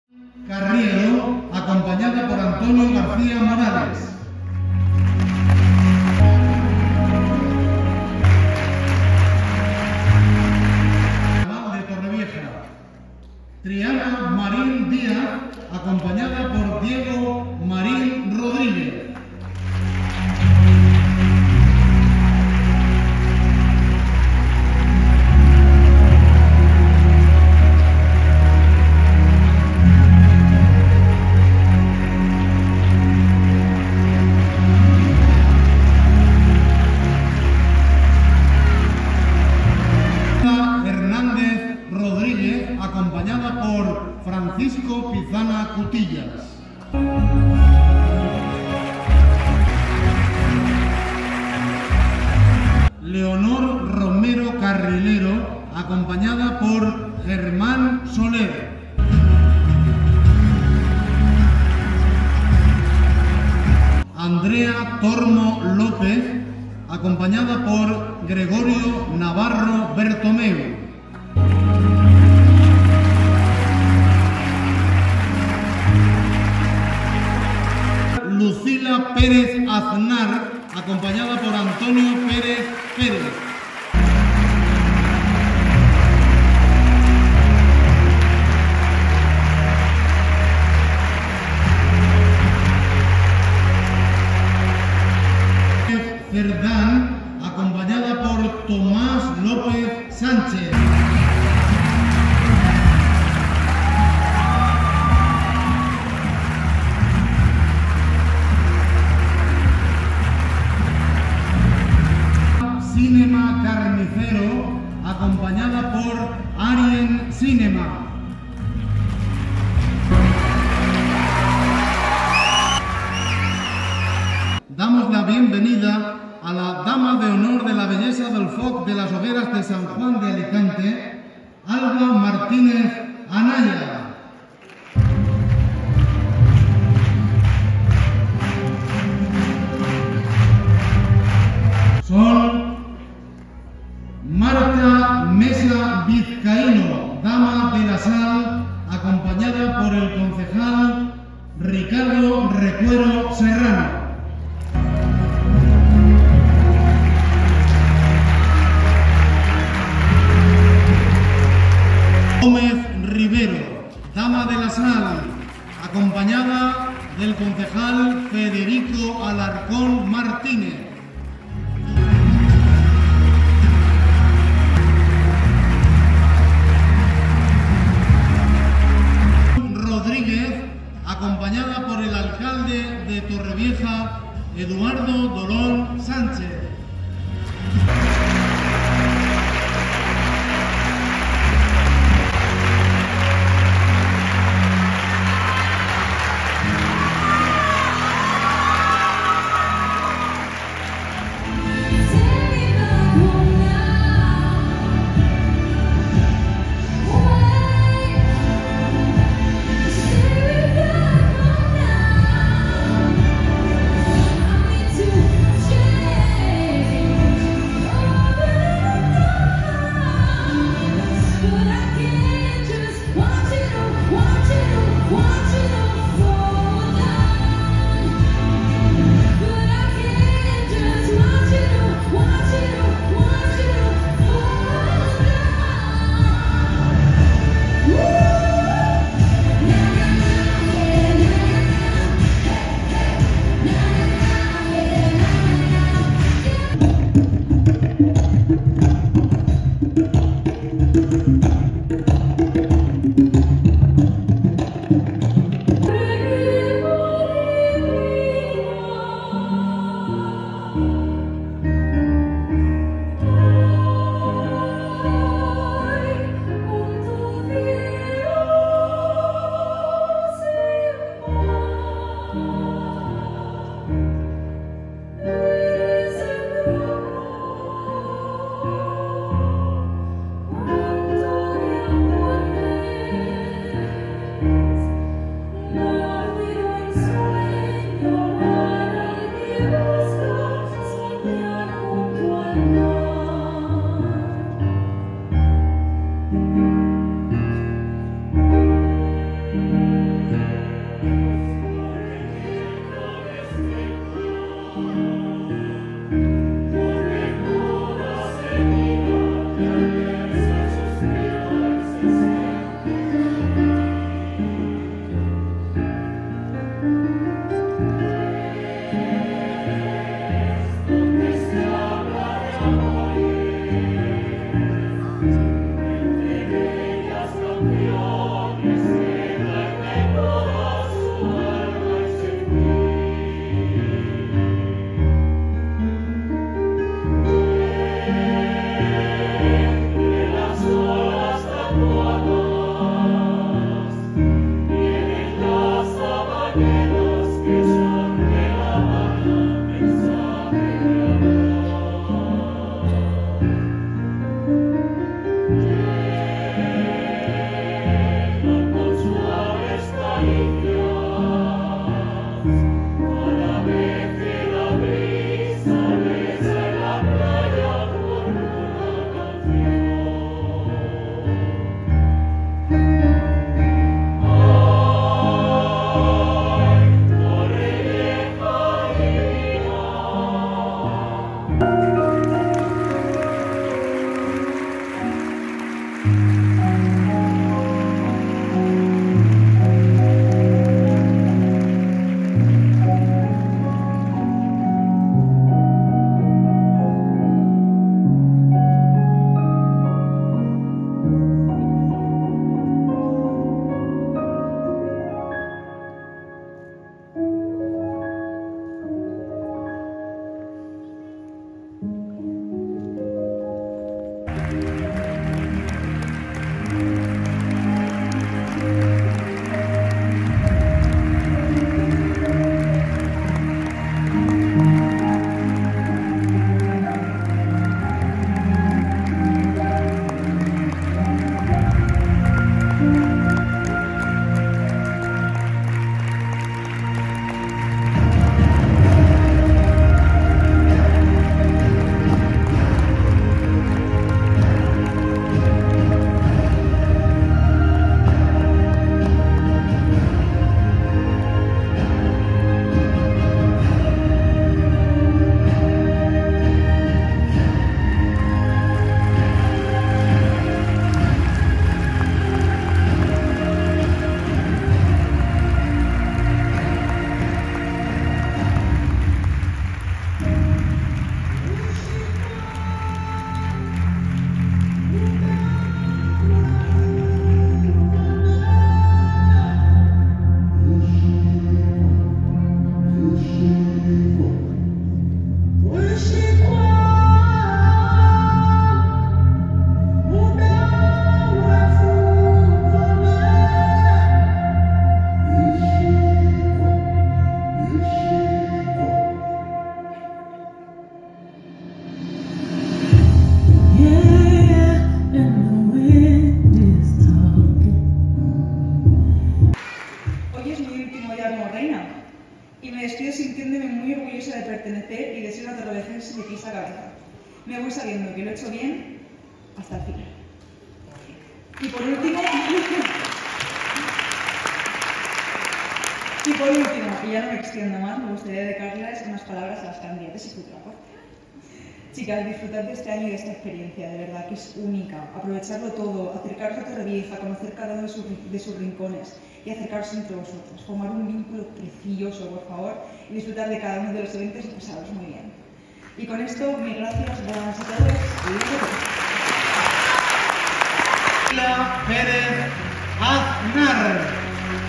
Carriero, acompañada por Antonio García Morales. De Torrevieja. Triana Marín Díaz, acompañada por Diego Marín Rodríguez. Acompañada por Francisco Pizana Cutillas. Leonor Romero Carrilero, acompañada por Germán Soler. Andrea Tormo López, acompañada por Gregorio Navarro Bertomeu. Lucila Pérez Aznar, acompañada por Antonio Pérez Pérez. Cerdán, acompañada por Tomás López Sánchez. Cinema Carnicero, acompañada por Arien Cinema. Damos la bienvenida a la Dama de Honor de la Belleza del Foc de las Hogueras de San Juan de Alicante, Alba Martínez Anaya. Son Marta Mesa Vizcaíno, Dama de la Sal, acompañada por el concejal Ricardo Recuero Serrano. Gómez Rivero, Dama de la Sal, acompañada del concejal Federico Alarcón Martínez. Rodríguez, acompañada por el alcalde de Torrevieja, Eduardo Dolón Sánchez. Me despido sintiéndome muy orgullosa de pertenecer y de ser una torreviejense de pies a cabeza. Me voy sabiendo que lo he hecho bien hasta el final. Y por último, y ya no me extiendo más, me gustaría dedicarles unas palabras a las candidatas y futura parte. Chicas, disfrutad de este año y de esta experiencia, de verdad que es única. Aprovecharlo todo, acercaros a Torrevieja, conocer cada uno de sus rincones y acercaros entre vosotros. Formar un vínculo precioso, por favor, y disfrutar de cada uno de los eventos y pasaros muy bien. Y con esto, mil gracias, buenas a todos y Sheila Pérez Aznar.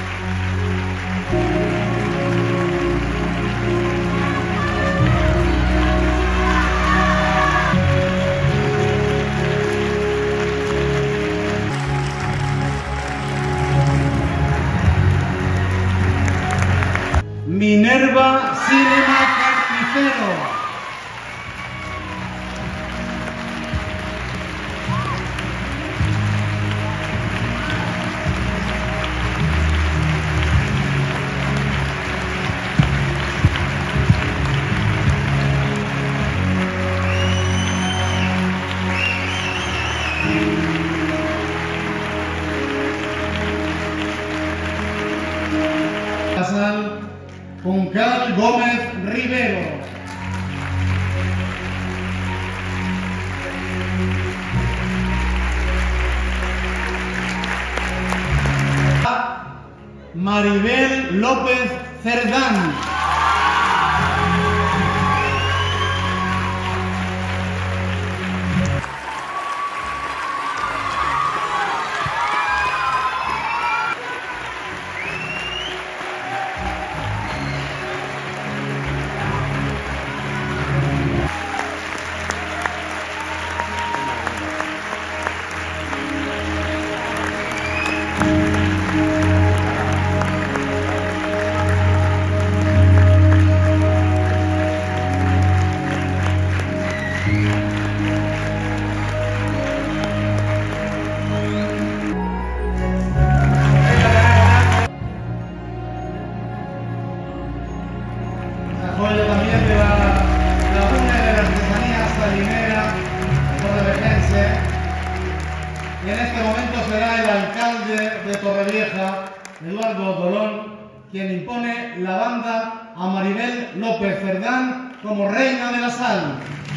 Minerva Cinema Carnicero. Juncal Gómez Rivero. Maribel López Cerdán. Apoyo también de la Unión de la Artesanía Salinera Torreviejense. Y en este momento será el alcalde de Torrevieja, Eduardo Dolón, quien impone la banda a Maribel López Cerdán como reina de la sal.